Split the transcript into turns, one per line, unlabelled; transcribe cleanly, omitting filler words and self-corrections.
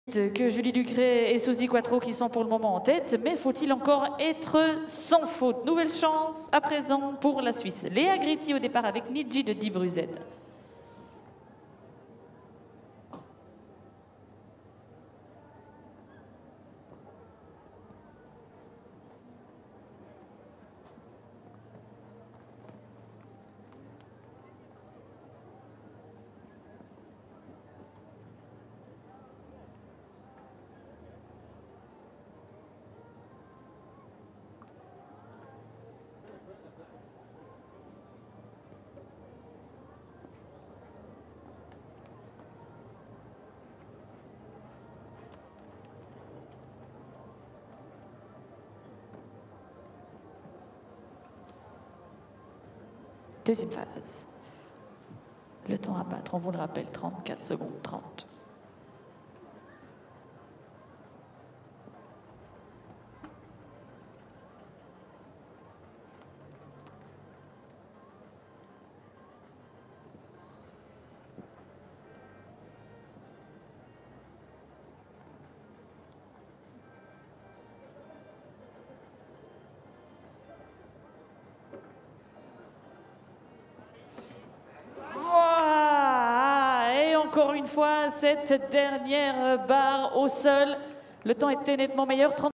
Que Julie Ducret et Suzy Quattro qui sont pour le moment en tête, mais faut-il encore être sans faute? Nouvelle chance à présent pour la Suisse. Léa Gritti au départ avec Nidji de Die Bruzet. Deuxième phase. Le temps à battre, on vous le rappelle, 34 secondes 30. Encore une fois, cette dernière barre au sol. Le temps était nettement meilleur.